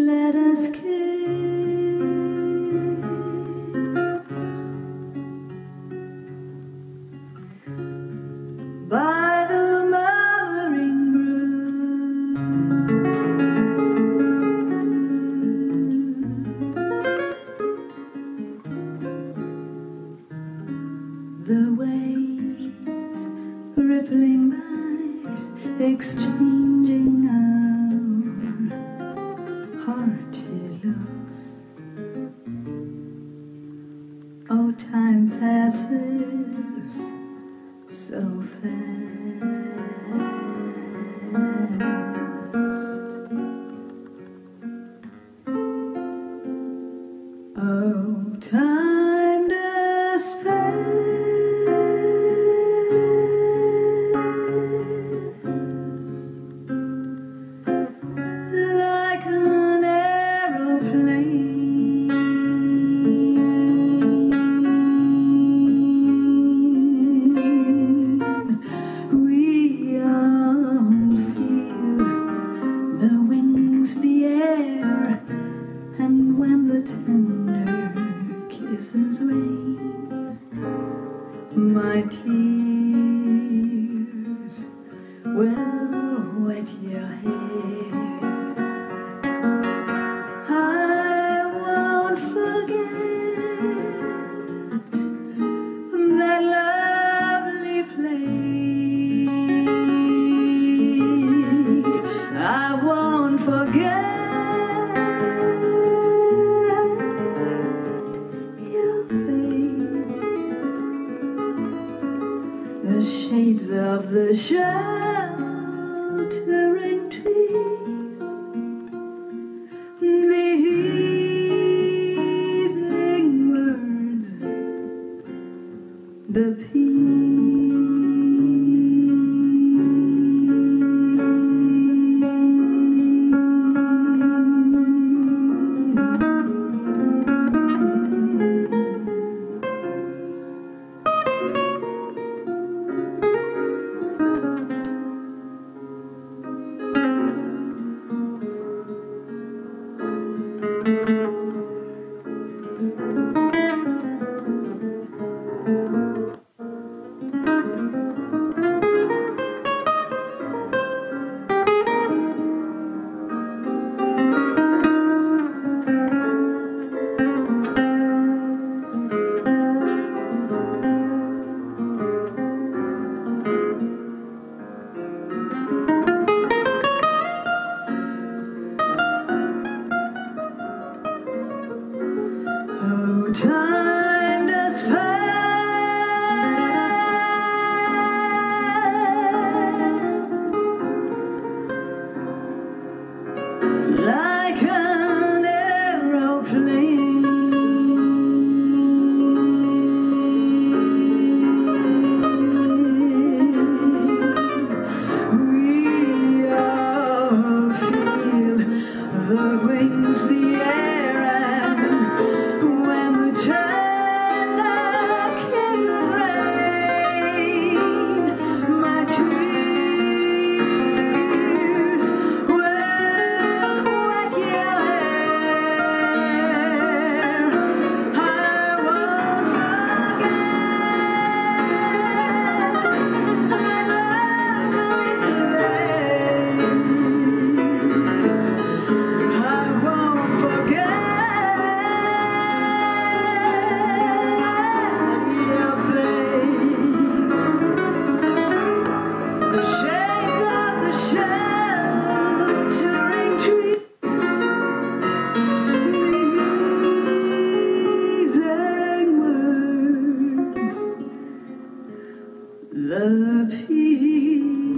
let us kiss by the murmuring brook. The waves rippling by, exchanging our hearty looks. Oh, time passes so fast. Oh, time does pass like an aeroplane. We all feel the wings, the air, and when the tender kisses rain, my tears will wet your hair. I won't forget that lovely place. I won't forget your face. The shades of the sheltering trees, the easing words, the oh, time does pass like an aeroplane. We all feel the wings, the air, and when the tender kisses rain, my tears will wet your hair. I won't forget that lovely place. I won't forget your face. The shades of the sheltering trees, easing words, the peace.